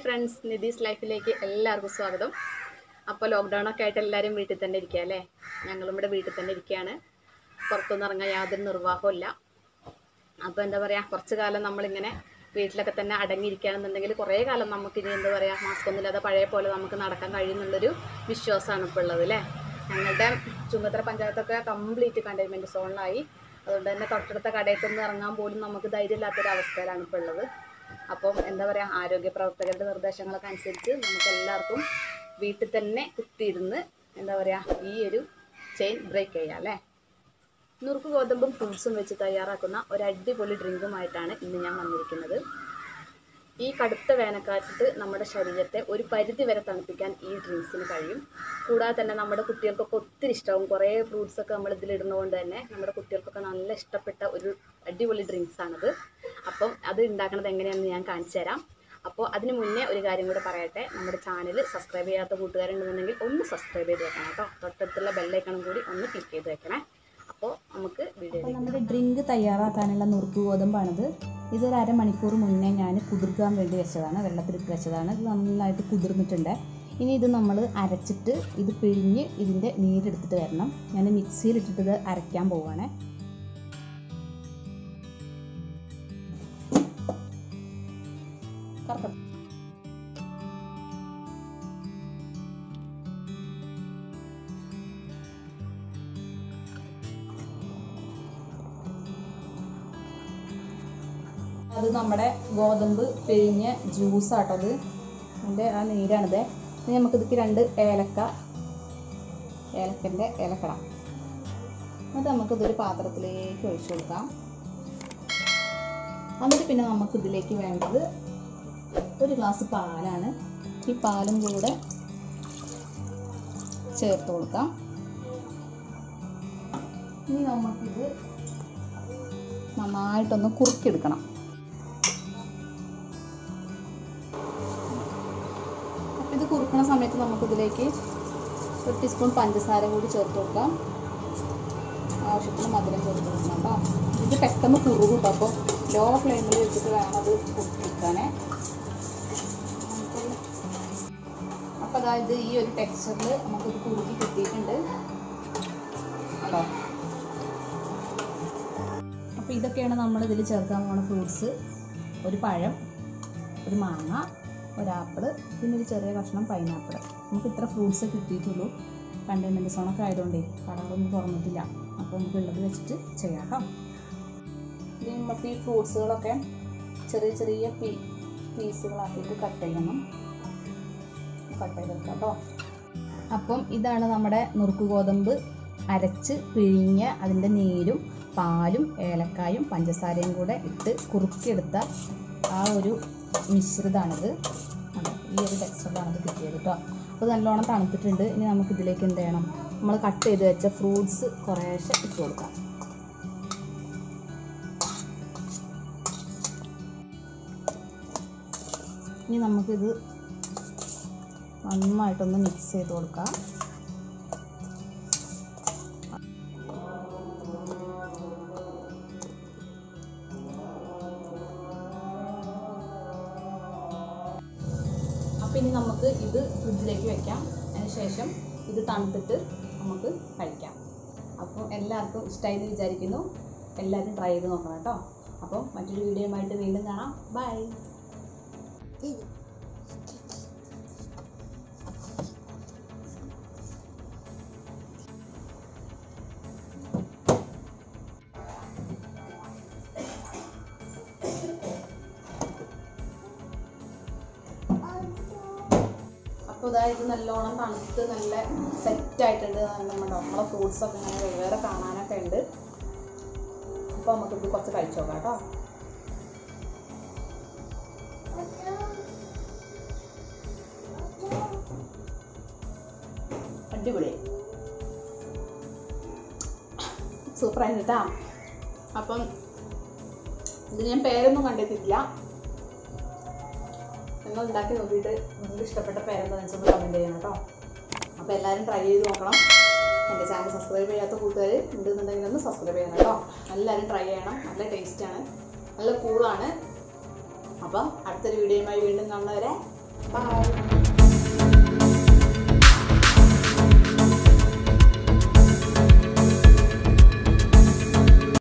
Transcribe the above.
Friends, നിധീസ് ലൈഫിലേക്ക് എല്ലാവർക്കും സ്വാഗതം. അപ്പോൾ ലോക്ക്ഡൗൺ ഒക്കെ ആയിട്ട് എല്ലാവരും വീട്ടിൽ തന്നെ ഇരിക്കുക അല്ലേ? ഞങ്ങളും ഇവിടെ വീട്ടിൽ തന്നെ ഇരിക്കുകയാണ്. പുറത്തൊന്നും ഇറങ്ങാൻ യാതൊരു നിർവാഹവും ഇല്ല. അപ്പോൾ എന്താ പറയുക, കുറച്ച് കാലം നമ്മളിങ്ങനെ വീട്ടിലൊക്കെ തന്നെ അടങ്ങിയിരിക്കുകയാണെന്നുണ്ടെങ്കിൽ കുറേ കാലം നമുക്കിനി എന്താ പറയുക, മാസ്ക് ഒന്നുമില്ലാതെ പഴയ പോലെ നമുക്ക് നടക്കാൻ കഴിയുന്നുള്ളൊരു വിശ്വാസമാണ് ഇപ്പോൾ ഉള്ളത് അല്ലേ? ഞങ്ങളുടെ ചുങ്കത്തറ പഞ്ചായത്തൊക്കെ കംപ്ലീറ്റ് കണ്ടെയ്ൻമെൻറ്റ് സോണിലായി. അതുകൊണ്ട് തന്നെ തൊട്ടടുത്ത കടയിൽക്കൊന്നും ഇറങ്ങാൻ പോലും നമുക്ക് ധൈര്യമില്ലാത്തൊരവസ്ഥയിലാണ് ഇപ്പോൾ ഉള്ളത്. അപ്പം എന്താ പറയുക, ആരോഗ്യ പ്രവർത്തകരുടെ നിർദ്ദേശങ്ങളൊക്കെ അനുസരിച്ച് നമുക്ക് എല്ലാവർക്കും വീട്ടിൽ തന്നെ കുത്തിയിരുന്ന് എന്താ പറയുക, ഈ ഒരു ചെയിൻ ബ്രേക്ക് ചെയ്യാം അല്ലേ? നുറുക്ക് ഗോതമ്പും ഫ്രൂട്ട്സും വെച്ച് തയ്യാറാക്കുന്ന ഒരു അടിപൊളി ഡ്രിങ്കുമായിട്ടാണ് ഇന്ന് ഞാൻ വന്നിരിക്കുന്നത്. ഈ കടുത്ത വേനൽക്കാലത്ത് നമ്മുടെ ശരീരത്തെ ഒരു പരിധി വരെ തണുപ്പിക്കാൻ ഈ ഡ്രിങ്ക്സിന് കഴിയും. കൂടാതെ തന്നെ നമ്മുടെ കുട്ടികൾക്കൊക്കെ ഒത്തിരി ഇഷ്ടമാവും. കുറേ ഫ്രൂട്ട്സൊക്കെ നമ്മൾ ഇതിലിടുന്നതുകൊണ്ട് തന്നെ നമ്മുടെ കുട്ടികൾക്കൊക്കെ നല്ല ഇഷ്ടപ്പെട്ട ഒരു അടിപൊളി ഡ്രിങ്ക്സാണത്. അപ്പം അത് ഉണ്ടാക്കുന്നത് എങ്ങനെയാണെന്ന് ഞാൻ കാണിച്ചു തരാം. അപ്പോൾ അതിന് മുന്നേ ഒരു കാര്യം കൂടെ പറയട്ടെ, നമ്മുടെ ചാനൽ സബ്സ്ക്രൈബ് ചെയ്യാത്ത കൂട്ടുകാരുണ്ടെന്നുണ്ടെങ്കിൽ ഒന്ന് സബ്സ്ക്രൈബ് ചെയ്ത് വെക്കണം കേട്ടോ. തൊട്ടടുത്തുള്ള ബെല്ലൈക്കണും കൂടി ഒന്ന് ക്ലിക്ക് ചെയ്ത് വെക്കണേ. അപ്പോൾ നമുക്ക് വീഡിയോ. നമ്മുടെ ഡ്രിങ്ക് തയ്യാറാക്കാനുള്ള നുറുക്ക് ഗോതമ്പാണിത്. ഇതൊരു അരമണിക്കൂർ മുന്നേ ഞാൻ കുതിർക്കാൻ വേണ്ടി വെച്ചതാണ്, വെള്ളത്തിലിട്ട് വെച്ചതാണ്. ഇത് നന്നായിട്ട് കുതിർന്നിട്ടുണ്ട്. ഇനി ഇത് നമ്മൾ അരച്ചിട്ട് ഇത് പിഴിഞ്ഞ് ഇതിൻ്റെ നീരെടുത്തിട്ട് വരണം. ഞാൻ മിക്സിയിലിട്ടിട്ട് ഇത് അരയ്ക്കാൻ പോവുകയാണ്. അത് നമ്മുടെ ഗോതമ്പ് പിഴിഞ്ഞ ജ്യൂസാട്ടോ അത്. അതിൻ്റെ ആ നീരാണിത്. ഇനി നമുക്കിതിക്ക് 2 ഏലക്കൻ്റെ ഏലക്കട അത് നമുക്കിതൊരു പാത്രത്തിലേക്ക് ഒഴിച്ചു കൊടുക്കാം. എന്നിട്ട് പിന്നെ നമുക്കിതിലേക്ക് വേണ്ടത് 1 ഗ്ലാസ് പാലാണ്. ഈ പാലും കൂടെ ചേർത്ത് കൊടുക്കാം. ഇനി നമുക്കിത് നന്നായിട്ടൊന്ന് കുറുക്കിയെടുക്കണം. ഇത് കുറുക്കുന്ന സമയത്ത് നമുക്കിതിലേക്ക് 1 ടീസ്പൂൺ പഞ്ചസാര കൂടി ചേർത്ത് കൊടുക്കാം. ആവശ്യത്തിന് മധുരം ചേർത്ത് കൊടുക്കണം കേട്ടോ. ഇത് പെട്ടെന്ന് കുറുകും കേട്ടോ. അപ്പോൾ ലോ ഫ്ലെയിമിൽ വെച്ചിട്ട് വേണം അത് കുറുക്കിക്കാനേ. അപ്പോൾ അതായത് ഈ ഒരു ടെക്സ്ചറിൽ നമുക്കിത് കുറുക്കി കിട്ടിയിട്ടുണ്ട് കേട്ടോ. അപ്പോൾ ഇതൊക്കെയാണ് നമ്മളിതിൽ ചേർക്കാൻ പോകുന്ന ഫ്രൂട്ട്സ്. ഒരു പഴം, ഒരു മാങ്ങ, ഒരു ആപ്പിൾ, പിന്നെ ഒരു ചെറിയ കഷ്ണം പൈനാപ്പിൾ. നമുക്ക് ഇത്ര ഫ്രൂട്ട്സ് കിട്ടിയിട്ടുള്ളൂ. കണ്ടെയ്ൻമെൻറ്റ് സോണൊക്കെ ആയതുകൊണ്ടേ കടകളൊന്നും തുറന്നിട്ടില്ല. അപ്പോൾ നമുക്ക് ഉള്ളത് വെച്ചിട്ട് ചെയ്യാം കേട്ടോ. ഇനി നമുക്ക് ഈ ഫ്രൂട്ട്സുകളൊക്കെ ചെറിയ ചെറിയ പീസുകളാക്കിയിട്ട് കട്ട് ചെയ്യണം. കട്ട് ചെയ്തെടുക്കാം കേട്ടോ. അപ്പം ഇതാണ് നമ്മുടെ നുറുക്ക് ഗോതമ്പ് അരച്ച് പിഴിഞ്ഞ അതിൻ്റെ നീരും പാലും ഏലക്കായും പഞ്ചസാരയും കൂടെ ഇട്ട് കുറുക്കിയെടുത്ത ആ ഒരു മിശ്രിതമാണിത്. ഈ ഒരു ടെക്സ്ചറിലാണിത് കിട്ടിയത് കേട്ടോ. അപ്പോൾ നല്ലോണം തണുത്തിട്ടുണ്ട്. ഇനി നമുക്കിതിലേക്ക് എന്ത് ചെയ്യണം, നമ്മൾ കട്ട് ചെയ്ത് വെച്ച ഫ്രൂട്ട്സ് കുറേശ്ശെ ഇട്ട് കൊടുക്കാം. ഇനി നമുക്കിത് നന്നായിട്ടൊന്ന് മിക്സ് ചെയ്ത് കൊടുക്കാം. അപ്പോൾ ഇനി നമുക്ക് ഇത് ഫ്രിഡ്ജിലേക്ക് വെക്കാം. അതിന് ശേഷം ഇത് തണുത്തിട്ട് നമുക്ക് കഴിക്കാം. അപ്പോൾ എല്ലാവർക്കും ഇഷ്ടമായി എന്ന് വിചാരിക്കുന്നു. എല്ലാവരും ട്രൈ ചെയ്ത് നോക്കണം കേട്ടോ. അപ്പോൾ മറ്റൊരു വീഡിയോയുമായിട്ട് വീണ്ടും കാണാം. ബൈ. അപ്പോൾ ഇതായത് നല്ലോണം തണുത്ത് നല്ല സെറ്റായിട്ടുണ്ട്. നമ്മളെ ഫ്രൂട്ട്സൊക്കെ ഇങ്ങനെ വേറെ കാണാനൊക്കെ ഉണ്ട്. അപ്പോൾ നമുക്കിത് കുറച്ച് കഴിച്ചു നോക്കാം കേട്ടോ. അടിപൊളി, സൂപ്പറായിട്ട് കേട്ടോ. അപ്പം ഇത് ഞാൻ പേരൊന്നും കണ്ടെത്തിയിട്ടില്ല. നിങ്ങൾ ഉണ്ടാക്കി നോക്കിയിട്ട് നിങ്ങൾക്ക് ഇഷ്ടപ്പെട്ട പേരെന്താണെന്ന് വെച്ചാൽ കമൻറ്റ് ചെയ്യണം കേട്ടോ. അപ്പോൾ എല്ലാവരും ട്രൈ ചെയ്ത് നോക്കണം. എൻ്റെ ചാനൽ സബ്സ്ക്രൈബ് ചെയ്യാത്ത കൂട്ടുകാർ ഉണ്ടെന്നുണ്ടെങ്കിൽ ഒന്ന് സബ്സ്ക്രൈബ് ചെയ്യണം കേട്ടോ. എല്ലാവരും ട്രൈ ചെയ്യണം. നല്ല ടേസ്റ്റാണ്, നല്ല കൂളാണ്. അപ്പം അടുത്തൊരു വീഡിയോയുമായി വീണ്ടും കാണുന്നവരെ ബൈ.